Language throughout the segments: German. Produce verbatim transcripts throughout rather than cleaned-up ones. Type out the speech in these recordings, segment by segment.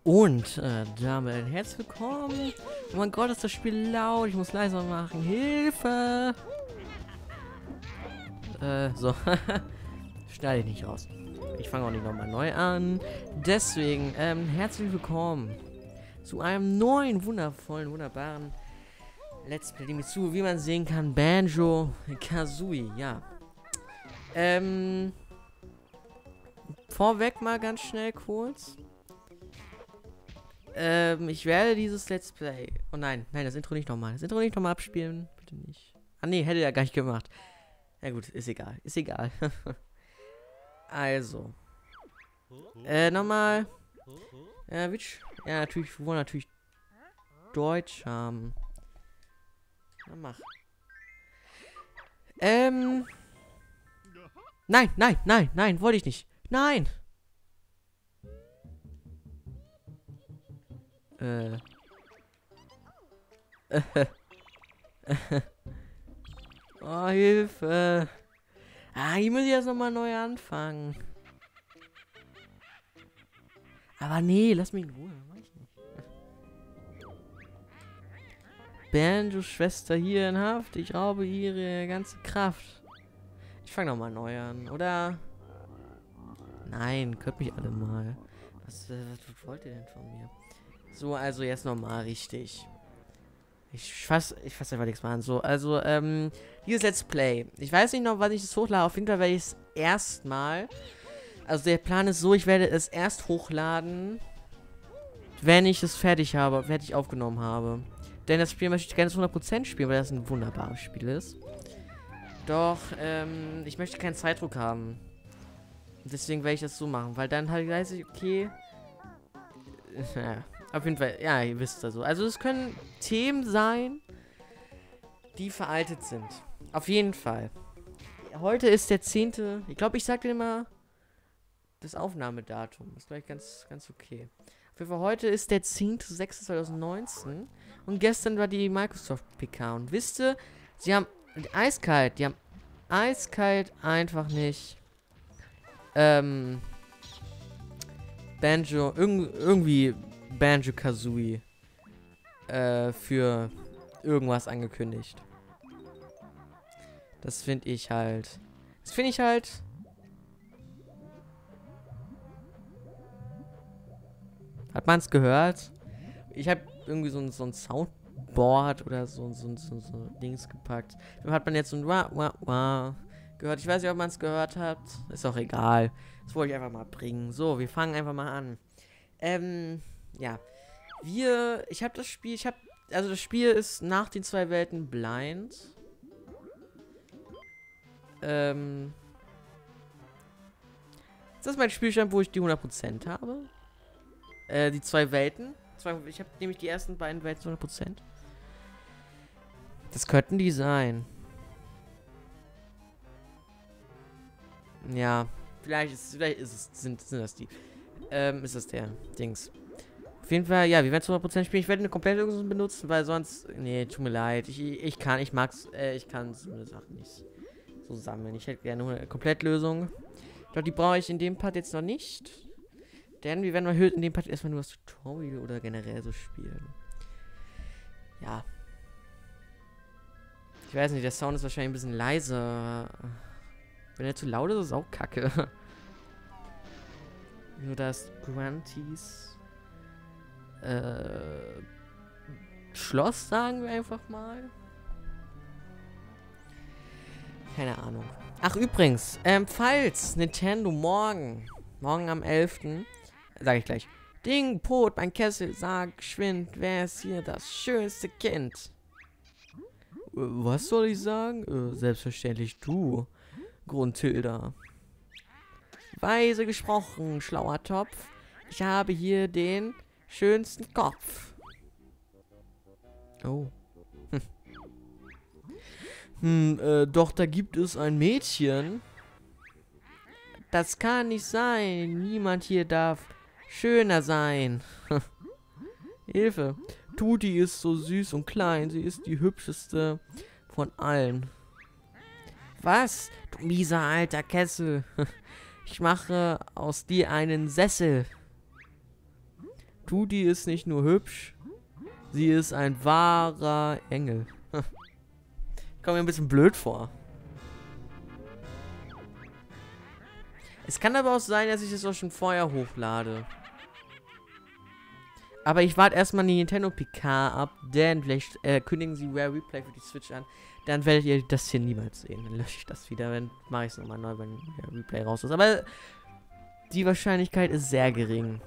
Und äh, damit herzlich willkommen. Oh mein Gott, ist das Spiel laut. Ich muss leiser machen. Hilfe! Äh, so. Schneide ich nicht raus. Ich fange auch nicht nochmal neu an. Deswegen, ähm, herzlich willkommen zu einem neuen, wundervollen, wunderbaren Let's Play, dem ich zu, wie man sehen kann, Banjo-Kazooie, ja. Ähm, vorweg mal ganz schnell kurz. Ähm, ich werde dieses Let's Play... Oh nein, nein, das Intro nicht nochmal. Das Intro nicht nochmal abspielen. Bitte nicht. Ah nee, hätte er gar nicht gemacht. Na gut, ist egal. Ist egal. Also. Äh, nochmal. Ja, Witch. Ja, natürlich, wir wollen natürlich Deutsch haben. Na, mach. Ähm. Nein, nein, nein, nein, wollte ich nicht. Nein! Äh. Oh, Hilfe. Ah, hier muss ich jetzt nochmal neu anfangen. Aber nee, lass mich in Ruhe. Mach ich nicht. Banjos Schwester hier in Haft. Ich raube ihre ganze Kraft. Ich fange nochmal neu an, oder? Nein, könnt mich alle mal. Was, äh, was wollt ihr denn von mir? So, also jetzt nochmal richtig. Ich fasse ich fass einfach nichts mehr an. So, also, ähm, dieses Let's Play. Ich weiß nicht noch, wann ich es hochlade. Auf jeden Fall werde ich es erstmal. Also, der Plan ist so, ich werde es erst hochladen, wenn ich es fertig habe, fertig aufgenommen habe. Denn das Spiel möchte ich gerne zu hundert Prozent spielen, weil das ein wunderbares Spiel ist. Doch, ähm, ich möchte keinen Zeitdruck haben. Deswegen werde ich das so machen, weil dann halt weiß ich, okay. Ja. Auf jeden Fall, ja, ihr wisst das so. Also es können Themen sein, die veraltet sind. Auf jeden Fall. Heute ist der zehnte. Ich glaube, ich sage dir immer das Aufnahmedatum. Ist gleich ganz, ganz okay. Auf jeden Fall, heute ist der zehnte sechste zweitausendneunzehn. Und gestern war die Microsoft P K. Und wisst ihr, sie haben eiskalt, die haben eiskalt einfach nicht ähm Banjo, irg irgendwie Banjo-Kazooie äh, für irgendwas angekündigt. Das finde ich halt. Das finde ich halt. Hat man es gehört? Ich habe irgendwie so ein, so ein Soundboard oder so, so, so, so Dings gepackt. Da hat man jetzt so ein Wah, Wah, Wah gehört. Ich weiß nicht, ob man es gehört hat. Ist auch egal. Das wollte ich einfach mal bringen. So, wir fangen einfach mal an. Ähm. Ja, wir, ich habe das Spiel, ich habe, also das Spiel ist nach den zwei Welten blind. Ähm, das ist mein Spielstand, wo ich die hundert Prozent habe. Äh, die zwei Welten. Zwei, ich habe nämlich die ersten beiden Welten zu hundert Prozent. Das könnten die sein. Ja, vielleicht ist, vielleicht ist es, sind, sind das die. Ähm, ist das der Dings. Auf jeden Fall, ja, wir werden zu hundert Prozent spielen. Ich werde eine Komplettlösung benutzen, weil sonst... Nee, tut mir leid. Ich, ich kann, ich mag's, äh, ich kann so eine Sache nicht so sammeln. Ich hätte gerne eine Komplettlösung. Doch die brauche ich in dem Part jetzt noch nicht. Denn wir werden mal in dem Part erstmal nur das Tutorial oder generell so spielen. Ja. Ich weiß nicht, der Sound ist wahrscheinlich ein bisschen leiser. Wenn er zu laut ist, ist es auch kacke. Nur das Grunties... Äh, Schloss, sagen wir einfach mal. Keine Ahnung. Ach, übrigens, ähm, falls Nintendo morgen, morgen am elften sage ich gleich, Ding, Pot, mein Kessel, sag geschwind, wer ist hier das schönste Kind? Äh, was soll ich sagen? Äh, selbstverständlich du, Grundhilda. Weise gesprochen, schlauer Topf. Ich habe hier den schönsten Kopf. Oh. Hm. Hm, äh, doch da gibt es ein Mädchen. Das kann nicht sein. Niemand hier darf schöner sein. Hilfe. Tuti ist so süß und klein. Sie ist die hübscheste von allen. Was? Du mieser alter Kessel. Ich mache aus dir einen Sessel. Tuti ist nicht nur hübsch, sie ist ein wahrer Engel. Kommt mir ein bisschen blöd vor. Es kann aber auch sein, dass ich das auch schon vorher hochlade. Aber ich warte erstmal die Nintendo P K ab, denn vielleicht äh, kündigen sie Rare Replay für die Switch an. Dann werdet ihr das hier niemals sehen. Dann lösche ich das wieder, dann mache ich es nochmal neu, wenn Rare Replay raus ist. Aber die Wahrscheinlichkeit ist sehr gering.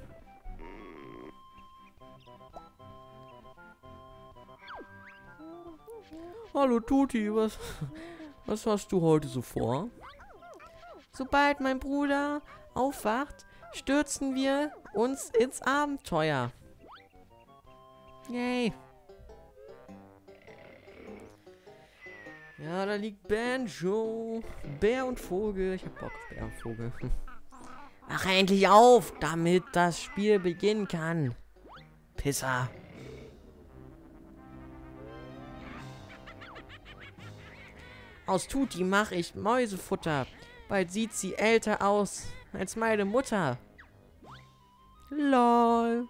Hallo Tuti, was, was hast du heute so vor? Sobald mein Bruder aufwacht, stürzen wir uns ins Abenteuer. Yay. Ja, da liegt Banjo. Bär und Vogel. Ich hab Bock auf Bär und Vogel. Ach, endlich auf, damit das Spiel beginnen kann. Pisser. Aus Tuti mache ich Mäusefutter. Bald sieht sie älter aus als meine Mutter. Lol.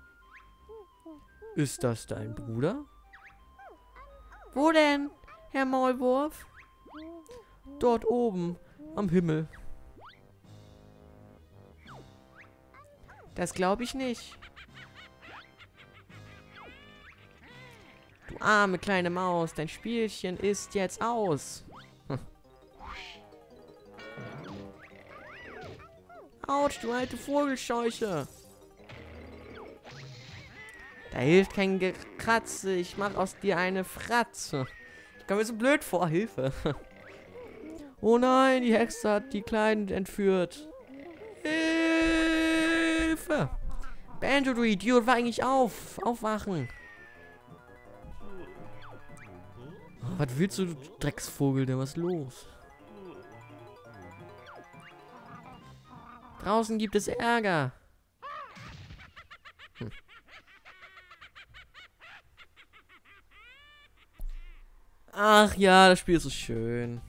Ist das dein Bruder? Wo denn, Herr Maulwurf? Dort oben, am Himmel. Das glaube ich nicht. Du arme kleine Maus, dein Spielchen ist jetzt aus. Hm. Autsch, du alte Vogelscheuche. Da hilft kein Gekratze. Ich mach aus dir eine Fratze. Ich komme mir so blöd vor. Hilfe. Oh nein, die Hexe hat die Kleinen entführt. Hilfe. Banjo, du Idiot, war eigentlich auf. Aufwachen. Oh, was willst du, du Drecksvogel, denn was ist los? Draußen gibt es Ärger. Hm. Ach ja, das Spiel ist so schön.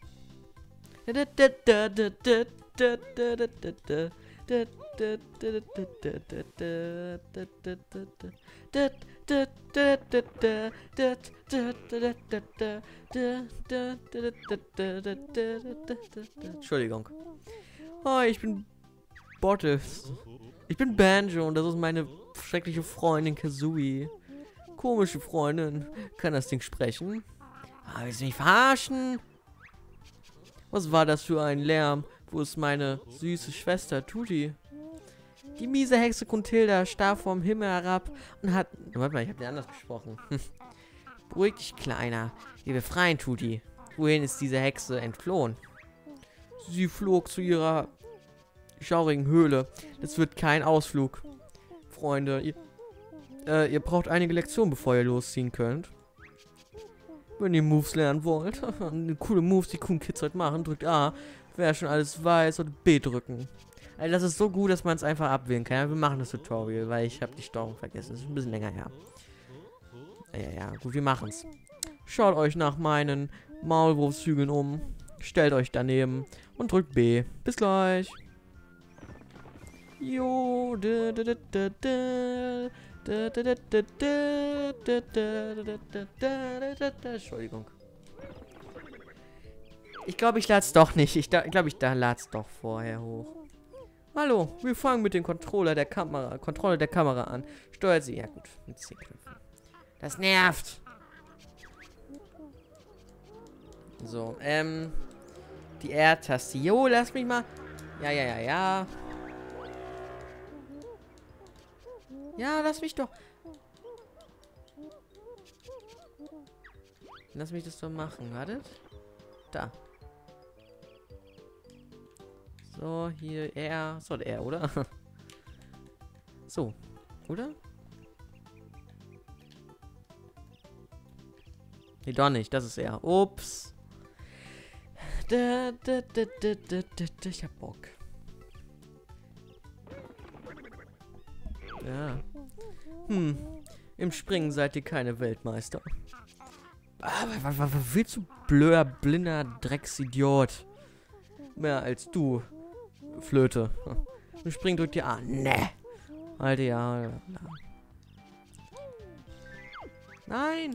Entschuldigung. Oh, ich bin Bottes. Ich bin Banjo und das ist meine schreckliche Freundin Kazooie. Komische Freundin. Kann das Ding sprechen? Ah, willst du mich verarschen? Was war das für ein Lärm? Wo ist meine süße Schwester Tuti? Die miese Hexe Kuntilda starr vom Himmel herab und hat... Warte mal, ich habe den anders gesprochen. Beruhig dich, Kleiner. Wir befreien Tuti. Wohin ist diese Hexe entflohen? Sie flog zu ihrer schaurigen Höhle. Das wird kein Ausflug. Freunde, ihr, äh, ihr braucht einige Lektionen, bevor ihr losziehen könnt. Wenn ihr Moves lernen wollt. Coole Moves, die coolen Kids heute machen. Drückt A. Wer schon alles weiß, sollte B drücken. Also das ist so gut, dass man es einfach abwählen kann. Ja, wir machen das Tutorial, weil ich habe die Steuerung vergessen. Das ist ein bisschen länger her. Ja, ja, gut, wir machen's. Schaut euch nach meinen Maulwurfshügeln um. Stellt euch daneben und drückt B. Bis gleich. Jo. Entschuldigung. Ich glaube, ich lade es doch nicht. Ich glaube, ich da lade es doch vorher hoch. Hallo, wir fangen mit dem Controller der Kamera, Kontrolle der Kamera an. Steuert sie. Ja gut, mit zehn Knöpfen. Das nervt. So, ähm. Die R-Taste. Jo, lass mich mal. Ja, ja, ja, ja. Ja, lass mich doch. Lass mich das doch machen. Wartet. Da. So, hier R. So, R, oder? So. Oder? Nee, doch nicht. Das ist R. Ups. Da, da, da, da, da, da. Ich hab Bock. Ja. Hm. Im Springen seid ihr keine Weltmeister. Aber was, was, was willst du, blöder, blinder Drecksidiot? Mehr als du, Flöte. Im Springen drückt ihr A. Ne. Alter, ja. ja. Nein!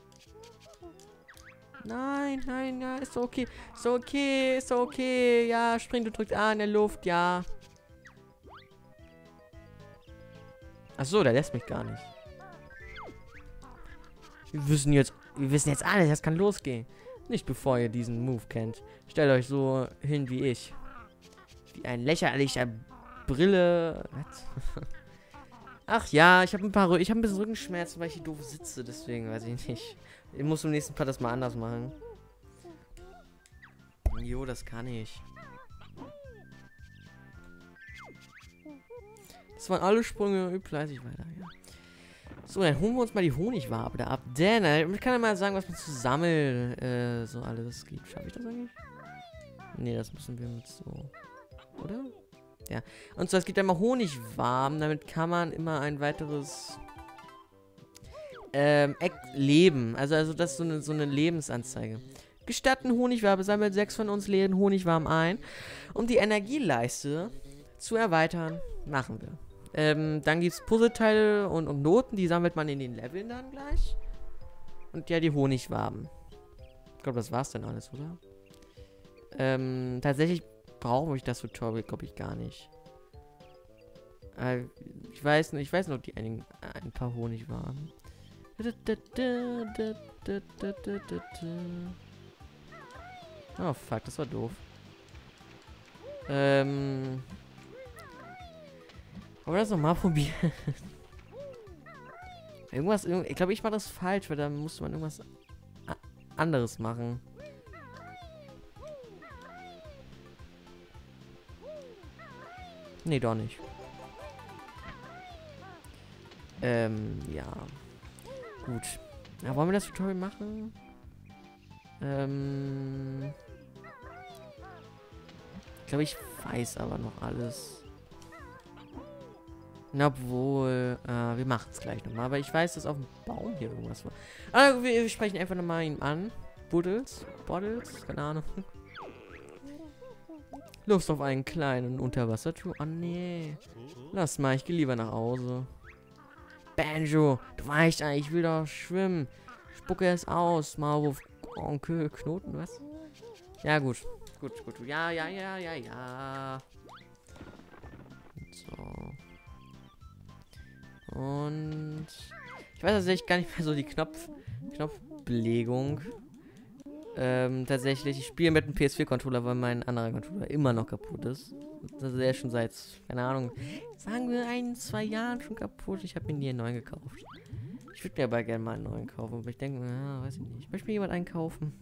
Nein, nein, ja, ist okay. Ist okay, ist okay. Ja, spring, du drückst A in der Luft, ja. Achso, der lässt mich gar nicht. Wir wissen jetzt, wir wissen jetzt alles, das kann losgehen. Nicht bevor ihr diesen Move kennt. Stellt euch so hin wie ich. Wie ein lächerlicher Brille. Was? Ach ja, ich habe ein paar, ich habe ein bisschen Rückenschmerzen, weil ich hier doof sitze. Deswegen weiß ich nicht. Ich muss im nächsten Part das mal anders machen. Jo, das kann ich. Das waren alle Sprünge. Üb fleißig weiter, ja. So, dann holen wir uns mal die Honigwabe da ab. Denn, äh, ich kann ja mal sagen, was man zu sammeln äh, so alles gibt. Schaffe ich das eigentlich? Nee, das müssen wir mit so. Oder? Ja. Und zwar, es gibt einmal Honigwaben. Damit kann man immer ein weiteres ähm, Eck leben. Also, also das ist so eine, so eine Lebensanzeige. Gestatten Honigwabe, sammelt sechs von uns leeren Honigwaben ein. Um die Energieleiste zu erweitern, machen wir. Ähm, dann gibt es Puzzleteile und, und Noten, die sammelt man in den Leveln dann gleich. Und ja, die Honigwaben. Ich glaube, das war's dann alles, oder? Ähm, tatsächlich brauche ich das Tutorial, glaube ich, gar nicht. Äh, ich weiß nicht, ich weiß noch, die ein, ein paar Honigwaben. Oh, fuck, das war doof. Ähm... Wollen wir das nochmal probieren? Irgendwas, ich glaube, ich mache das falsch, weil da muss man irgendwas anderes machen. Nee, doch nicht. Ähm, ja. Gut. Ja, wollen wir das Tutorial machen? Ähm... Ich glaube, ich weiß aber noch alles. Obwohl, äh, wir machen es gleich nochmal. Aber ich weiß, dass auf dem Baum hier irgendwas war. Ah, wir, wir sprechen einfach nochmal ihn an. Buddles? Bottles? Keine Ahnung. Lust auf einen kleinen Unterwassertour? Oh, nee. Lass mal, ich gehe lieber nach Hause. Banjo, du weißt eigentlich, ich will doch schwimmen. Spucke es aus. Maulwurf, Onkel, Knoten, was? Ja, gut. Gut, gut. Ja, ja, ja, ja, ja. So. Und ich weiß tatsächlich gar nicht mehr so die Knopf Knopfbelegung. Ähm, tatsächlich, ich spiele mit dem P S vier Controller, weil mein anderer Controller immer noch kaputt ist. Das ist ja schon seit, keine Ahnung, sagen wir ein, zwei Jahren schon kaputt. Ich habe mir nie einen neuen gekauft. Ich würde mir aber gerne mal einen neuen kaufen, aber ich denke, ja, weiß ich nicht. Ich möchte mir jemand einen kaufen.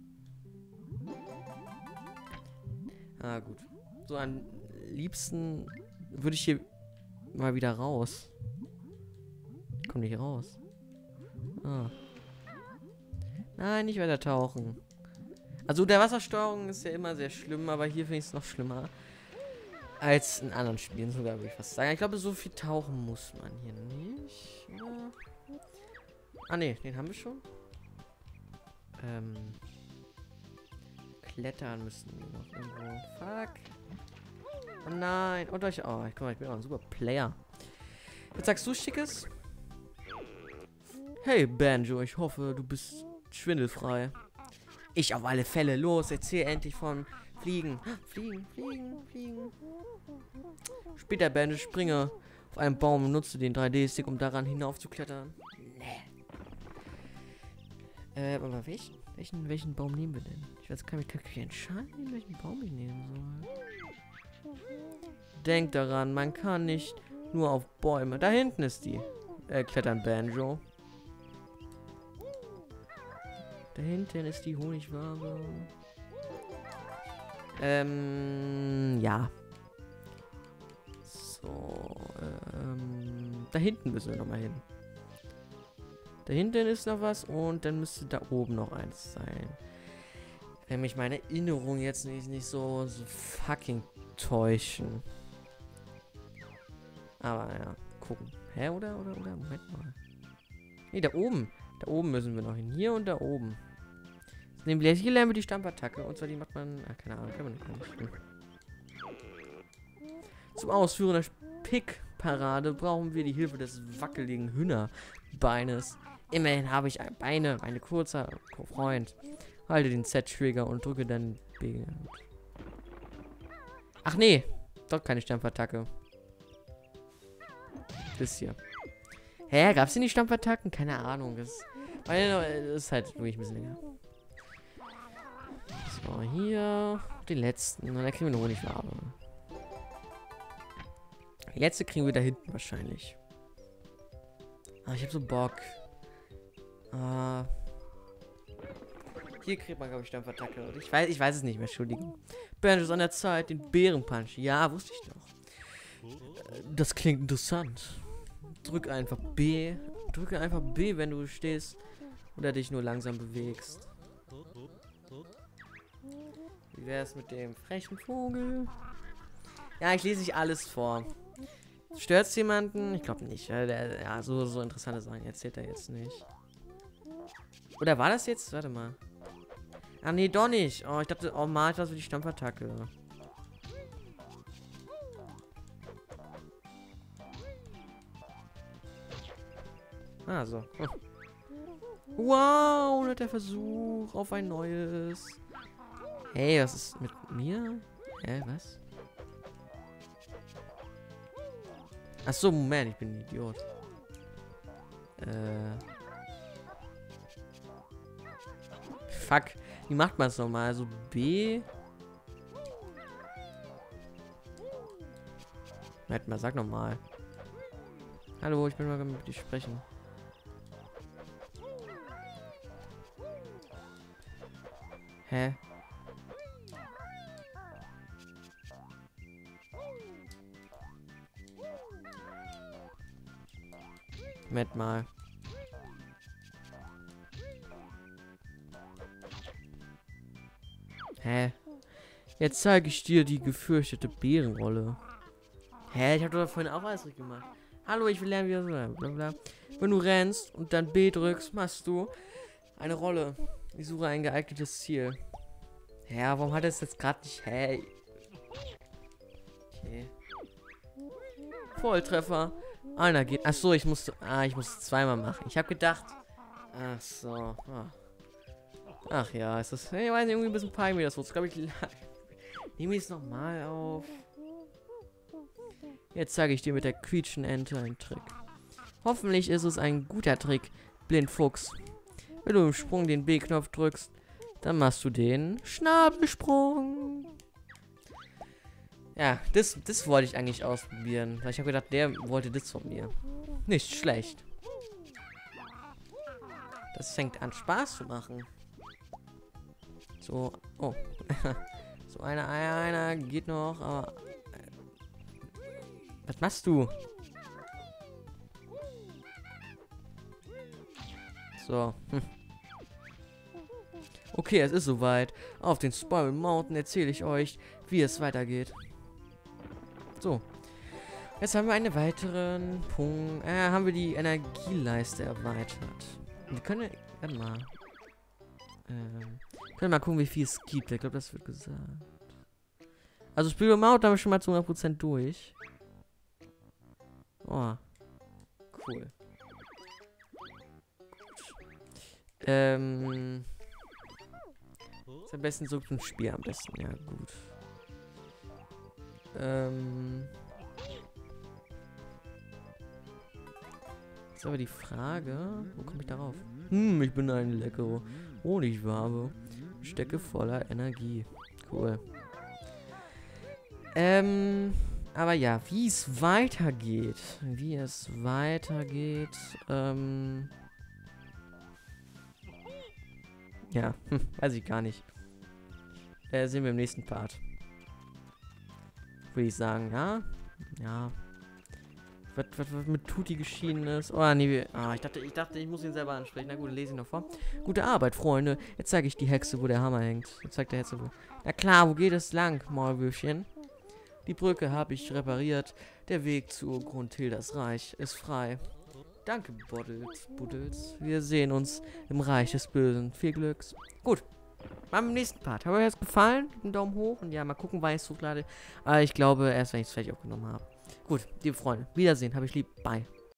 Ah, gut. So am liebsten würde ich hier mal wieder raus. Ich komme nicht raus. Ah. Nein, nicht weiter tauchen. Also der Wassersteuerung ist ja immer sehr schlimm, aber hier finde ich es noch schlimmer. Als in anderen Spielen sogar, würde ich fast sagen. Ich glaube, so viel tauchen muss man hier nicht. Oder? Ah, ne, den haben wir schon. Ähm. Klettern müssen wir noch irgendwo. Fuck. Oh nein. Und euch. Oh, ich, guck mal, ich bin auch ein super Player. Was sagst du, Schickes? Hey, Banjo, ich hoffe, du bist schwindelfrei. Ich auf alle Fälle. Los, erzähl endlich von Fliegen. Fliegen, fliegen, fliegen. Später, Banjo, springe auf einen Baum und nutze den drei D-Stick, um daran hinauf zu klettern. Nee. Äh, aber welchen, welchen, welchen Baum nehmen wir denn? Ich weiß, kann mich gar nicht entscheiden, welchen Baum ich nehmen soll. Denk daran, man kann nicht nur auf Bäume. Da hinten ist die. Äh, klettern, Banjo. Da hinten ist die Honigwabe. Ähm, ja. So, ähm, da hinten müssen wir nochmal hin. Da hinten ist noch was und dann müsste da oben noch eins sein. Wenn mich meine Erinnerung jetzt nicht, nicht so, so fucking täuschen. Aber ja, gucken. Hä, oder, oder, oder? Moment mal. Nee, da oben. Da oben müssen wir noch hin. Hier und da oben. Nämlich hier lernen wir die Stampattacke. Und zwar die macht man. Ah, keine Ahnung, kann man nicht. Hm. Zum Ausführen der Pick Parade brauchen wir die Hilfe des wackeligen Hühnerbeines. Immerhin habe ich Beine, meine kurzer Freund. Halte den Z-Trigger und drücke dann B. Ach nee, doch keine Stampfattacke. Das hier. Hä, gab's hier nicht Stampfattacken? Keine Ahnung. Das, das ist halt wirklich ein bisschen länger. So, hier den letzten. Und dann kriegen wir eine Honigwabe. Die letzte kriegen wir da hinten wahrscheinlich. Ah, ich hab so Bock. Ah. Hier kriegt man, glaube ich, Stampfattacke. Ich weiß, ich weiß es nicht mehr, Entschuldigung. Banjo ist an der Zeit, den Bärenpunch. Ja, wusste ich doch. Das klingt interessant. Drück einfach B. Drücke einfach B, wenn du stehst oder dich nur langsam bewegst. Wie wäre es mit dem frechen Vogel? Ja, ich lese nicht alles vor. Stört's jemanden? Ich glaube nicht. Ja, der, ja, so, so interessante Sachen erzählt er jetzt nicht. Oder war das jetzt? Warte mal. Ah, nee, doch nicht. Oh, ich dachte, oh, mal, das für die Stampfattacke. Ah, so. Hm. Wow, und der Versuch auf ein neues. Hey, was ist mit mir? Hä, was? Ach so, Moment, ich bin ein Idiot. Äh. Fuck. Wie macht man es nochmal? Also B. Warte mal, sag nochmal. Hallo, ich bin mal mit dir sprechen. Hä? Moment mal. Hä? Jetzt zeige ich dir die gefürchtete Bärenrolle. Hä? Ich habe doch vorhin auch alles richtig gemacht. Hallo, ich will lernen, wie das so. Blablabla. Wenn du rennst und dann B drückst, machst du eine Rolle. Ich suche ein geeignetes Ziel. Hä, warum hat es jetzt gerade nicht? Hä? Okay. Volltreffer. Einer geht. Ach so, ich musste. Ah, ich musste zweimal machen. Ich habe gedacht. Ach so. Oh. Ach ja, ist das. Ich weiß nicht, irgendwie ein bisschen peinlich, das wird. Glaube ich. Nehme ich es nochmal auf. Jetzt zeige ich dir mit der quietschenden Ente einen Trick. Hoffentlich ist es ein guter Trick, Blindfuchs. Wenn du im Sprung den B-Knopf drückst, dann machst du den Schnabelsprung. Ja, das, das wollte ich eigentlich ausprobieren. Weil ich habe gedacht, der wollte das von mir. Nicht schlecht. Das fängt an, Spaß zu machen. So, oh. So, einer, einer, einer geht noch, aber... Was machst du? So. Hm. Okay, es ist soweit. Auf den Spiral Mountain erzähle ich euch, wie es weitergeht. So. Jetzt haben wir einen weiteren Punkt. Äh, haben wir die Energieleiste erweitert. Wir können... Warte mal. Ähm, können mal gucken, wie viel es gibt. Ich glaube, das wird gesagt. Also Spiral Mountain haben wir schon mal zu hundert Prozent durch. Oh. Cool. Ähm. Ist am besten so ein Spiel am besten. Ja, gut. Ähm. Ist aber die Frage. Wo komme ich darauf? Hm, ich bin eine leckere Honigwabe. Stecke voller Energie. Cool. Ähm. Aber ja, wie es weitergeht. Wie es weitergeht. Ähm. Ja, hm, weiß ich gar nicht. Äh, sehen wir im nächsten Part. Würde ich sagen, ja? Ja. Was, was, was mit Tutti geschehen ist. Oh, nee. Ah, ich dachte, ich dachte, ich muss ihn selber ansprechen. Na gut, lese ich noch vor. Gute Arbeit, Freunde. Jetzt zeige ich die Hexe, wo der Hammer hängt. Jetzt zeigt der Hexe, wo. Na klar, wo geht es lang, Maulwürfchen? Die Brücke habe ich repariert. Der Weg zu Grundhildas Reich ist frei. Danke, Boddles, Buddles. Wir sehen uns im Reich des Bösen. Viel Glücks. Gut. Machen wir im nächsten Part. Hat euch das gefallen? Einen Daumen hoch. Und ja, mal gucken, wann ich es hochlade. Aber ich glaube, erst wenn ich es fertig aufgenommen habe. Gut, liebe Freunde. Wiedersehen. Habe ich lieb. Bye.